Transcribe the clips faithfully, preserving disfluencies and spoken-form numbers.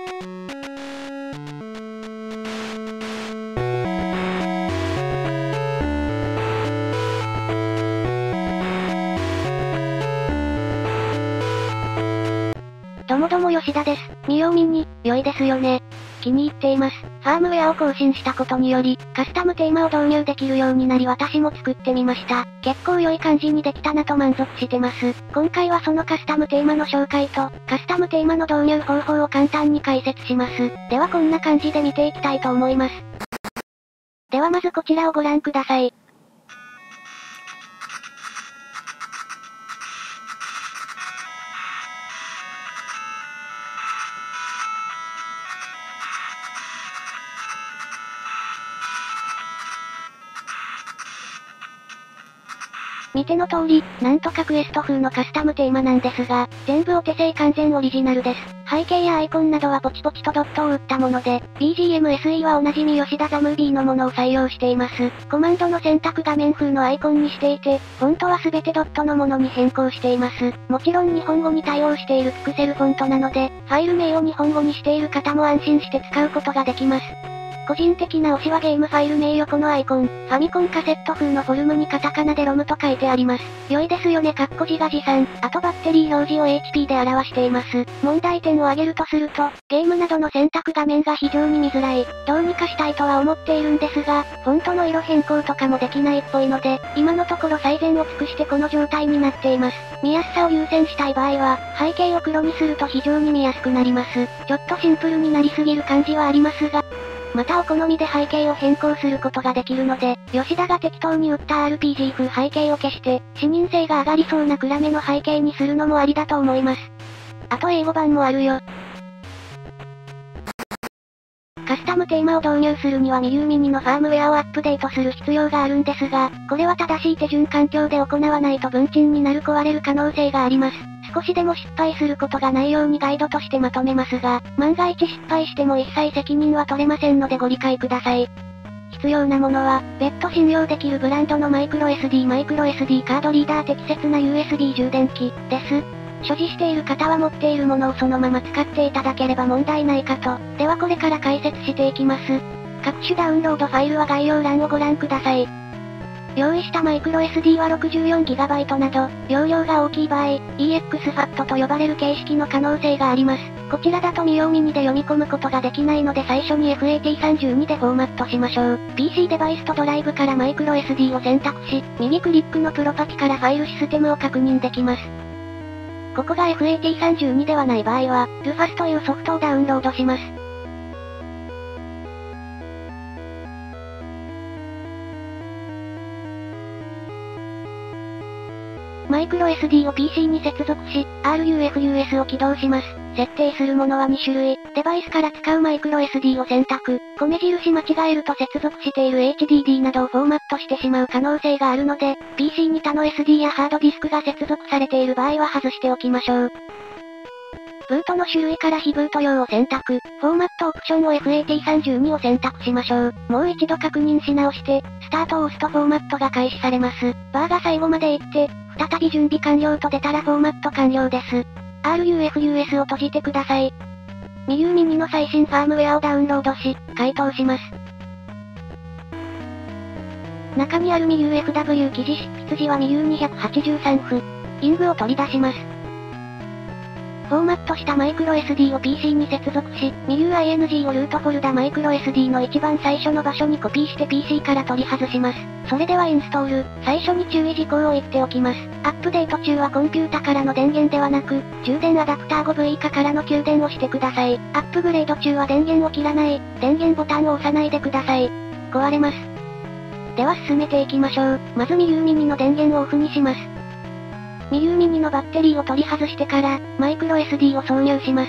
どもども吉田です。ミオミニ、良いですよね。気に入っています。ファームウェアを更新したことにより、カスタムテーマを導入できるようになり私も作ってみました。結構良い感じにできたなと満足してます。今回はそのカスタムテーマの紹介と、カスタムテーマの導入方法を簡単に解説します。ではこんな感じで見ていきたいと思います。ではまずこちらをご覧ください。見ての通り、なんとかクエスト風のカスタムテーマなんですが、全部お手製完全オリジナルです。背景やアイコンなどはポチポチとドットを打ったもので、ビージーエムエスイー はおなじみ吉田ザムービーのものを採用しています。コマンドの選択画面風のアイコンにしていて、フォントはすべてドットのものに変更しています。もちろん日本語に対応しているピクセルフォントなので、ファイル名を日本語にしている方も安心して使うことができます。個人的な推しはゲームファイル名横のアイコン、ファミコンカセット風のフォルムにカタカナでロムと書いてあります。良いですよね。かっこ自画自賛。あとバッテリー表示を エイチピー で表しています。問題点を挙げるとすると、ゲームなどの選択画面が非常に見づらい。どうにかしたいとは思っているんですが、フォントの色変更とかもできないっぽいので、今のところ最善を尽くしてこの状態になっています。見やすさを優先したい場合は、背景を黒にすると非常に見やすくなります。ちょっとシンプルになりすぎる感じはありますが、またお好みで背景を変更することができるので、吉田が適当に打った アールピージー 風背景を消して、視認性が上がりそうな暗めの背景にするのもありだと思います。あと英語版もあるよ。カスタムテーマを導入するにはミリューミニのファームウェアをアップデートする必要があるんですが、これは正しい手順環境で行わないと分鎮になる壊れる可能性があります。少しでも失敗することがないようにガイドとしてまとめますが、万が一失敗しても一切責任は取れませんのでご理解ください。必要なものは、別途信用できるブランドのマイクロ エスディー マイクロ エスディー カードリーダー適切な ユーエスビー 充電器、です。所持している方は持っているものをそのまま使っていただければ問題ないかと。ではこれから解説していきます。各種ダウンロードファイルは概要欄をご覧ください。用意したマイクロ エスディー は ろくじゅうよんギガバイト など、容量が大きい場合、イーエックスファット と呼ばれる形式の可能性があります。こちらだとミオミニで読み込むことができないので最初に エフエーティーさんじゅうに でフォーマットしましょう。ピーシー デバイスとドライブからマイクロ エスディー を選択し、右クリックのプロパティからファイルシステムを確認できます。ここが エフエーティーさんじゅうに ではない場合は、ルファスというソフトをダウンロードします。マイクロ エスディー を ピーシー に接続し、アールユーエフユーエス を起動します。設定するものはに種類。デバイスから使うマイクロ エスディー を選択。米印間違えると接続している エイチディーディー などをフォーマットしてしまう可能性があるので、ピーシー に他の エスディー やハードディスクが接続されている場合は外しておきましょう。ブートの種類から非ブート用を選択。フォーマットオプションを エフエーティーさんじゅうに を選択しましょう。もう一度確認し直して、スタートを押すとフォーマットが開始されます。バーが最後まで行って、再び準備完了と出たらフォーマット完了です。アールユーエフユーエス を閉じてください。ミリューミニの最新ファームウェアをダウンロードし、解凍します。中にあるミリュー エフダブリュー 記事執筆時はミリューにひゃくはちじゅうさんふ。イングを取り出します。フォーマットしたマイクロ エスディー を ピーシー に接続し、ミリュー アイエヌジー をルートフォルダマイクロ エスディー の一番最初の場所にコピーして ピーシー から取り外します。それではインストール、最初に注意事項を言っておきます。アップデート中はコンピュータからの電源ではなく、充電アダプター ごブイ 以下からの給電をしてください。アップグレード中は電源を切らない、電源ボタンを押さないでください。壊れます。では進めていきましょう。まずミリューミニの電源をオフにします。ミリューミニのバッテリーを取り外してから、マイクロ エスディー を挿入します。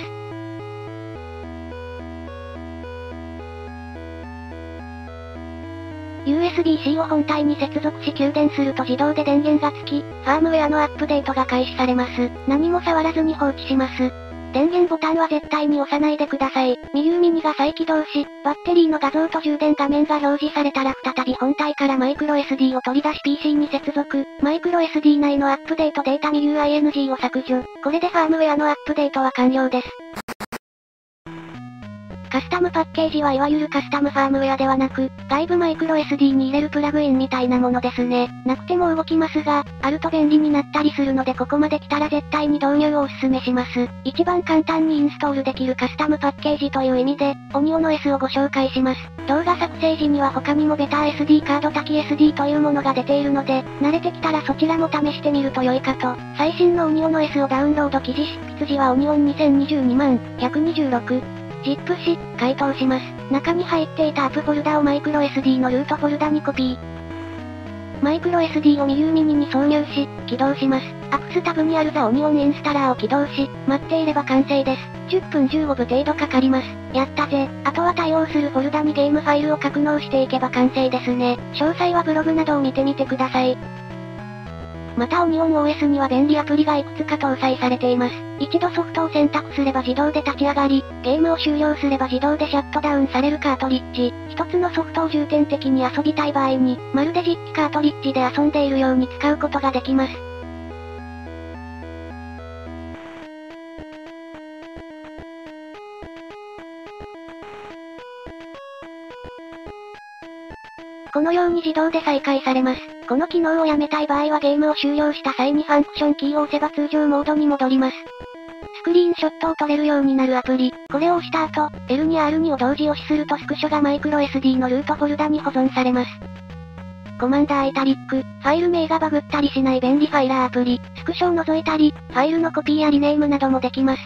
ユーエスビー-C を本体に接続し給電すると自動で電源がつき、ファームウェアのアップデートが開始されます。何も触らずに放置します。電源ボタンは絶対に押さないでください。ミリューミニが再起動し、バッテリーの画像と充電画面が表示されたら再び本体からマイクロ エスディー を取り出し ピーシー に接続。マイクロ エスディー 内のアップデートデータミリュー アイエヌジー を削除。これでファームウェアのアップデートは完了です。 カスタムパッケージはいわゆるカスタムファームウェアではなく、外部マイクロ エスディー に入れるプラグインみたいなものですね。なくても動きますが、あると便利になったりするのでここまで来たら絶対に導入をお勧めします。一番簡単にインストールできるカスタムパッケージという意味で、オニオの S をご紹介します。動画作成時には他にもベター エスディー カード滝 エスディー というものが出ているので、慣れてきたらそちらも試してみると良いかと。最新のオニオの S をダウンロード記事執筆時はオニオンにせんにじゅうにまんひゃくにじゅうろく。ジップし、回答します。中に入っていたアップフォルダをマイクロ エスディー のルートフォルダにコピー。マイクロ エスディー をミユーミニに挿入し、起動します。アクスタブにあるザオニオンインスタラーを起動し、待っていれば完成です。じゅっぷんじゅうごぶ程度かかります。やったぜ。あとは対応するフォルダにゲームファイルを格納していけば完成ですね。詳細はブログなどを見てみてください。またオニオン オーエス には便利アプリがいくつか搭載されています。一度ソフトを選択すれば自動で立ち上がり、ゲームを終了すれば自動でシャットダウンされるカートリッジ。一つのソフトを重点的に遊びたい場合に、まるで実機カートリッジで遊んでいるように使うことができます。このように自動で再開されます。この機能をやめたい場合はゲームを終了した際にファンクションキーを押せば通常モードに戻ります。スクリーンショットを撮れるようになるアプリ。これを押した後、エルにアールにを同時押しするとスクショがマイクロ エスディー のルートフォルダに保存されます。コマンダーイタリック、ファイル名がバグったりしない便利ファイラーアプリ。スクショを除いたり、ファイルのコピーやリネームなどもできます。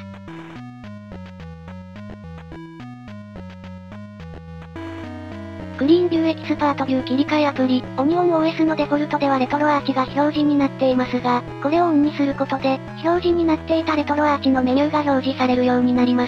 クリーンビューエキスパートビュー切り替えアプリ、オニオン オーエス のデフォルトではレトロアーチが非表示になっていますが、これをオンにすることで、非表示になっていたレトロアーチのメニューが表示されるようになります。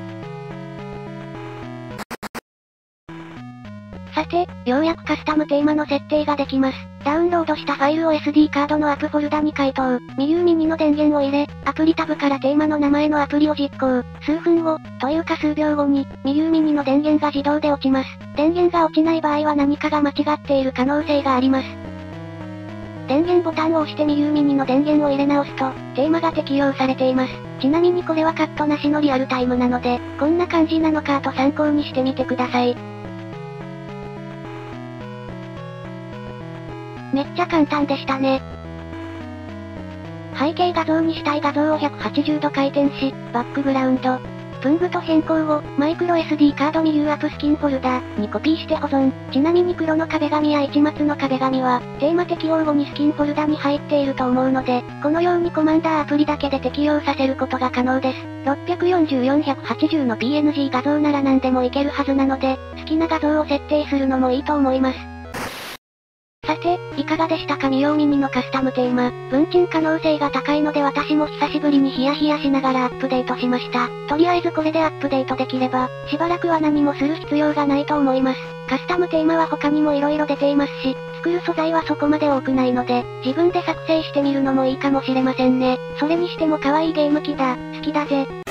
さて、ようやくカスタムテーマの設定ができます。ダウンロードしたファイルを エスディー カードのアップフォルダに回答。ミユーミニの電源を入れ、アプリタブからテーマの名前のアプリを実行。数分後、というか数秒後に、ミユーミニの電源が自動で落ちます。電源が落ちない場合は何かが間違っている可能性があります。電源ボタンを押してミユーミニの電源を入れ直すと、テーマが適用されています。ちなみにこれはカットなしのリアルタイムなので、こんな感じなのかと参考にしてみてください。めっちゃ簡単でしたね。背景画像にしたい画像をひゃくはちじゅうど回転し、バックグラウンド。文具と変更後、マイクロ エスディー カードミユーアップスキンフォルダにコピーして保存。ちなみに黒の壁紙や一末の壁紙は、テーマ適用後にスキンフォルダに入っていると思うので、このようにコマンダーアプリだけで適用させることが可能です。ろっぴゃくよんじゅうよん、ひゃくはちじゅうの ピーエヌジー 画像なら何でもいけるはずなので、好きな画像を設定するのもいいと思います。さて、いかがでしたかミユーミニのカスタムテーマ。文鎮可能性が高いので私も久しぶりにヒヤヒヤしながらアップデートしました。とりあえずこれでアップデートできれば、しばらくは何もする必要がないと思います。カスタムテーマは他にも色々出ていますし、作る素材はそこまで多くないので、自分で作成してみるのもいいかもしれませんね。それにしても可愛いゲーム機だ。好きだぜ。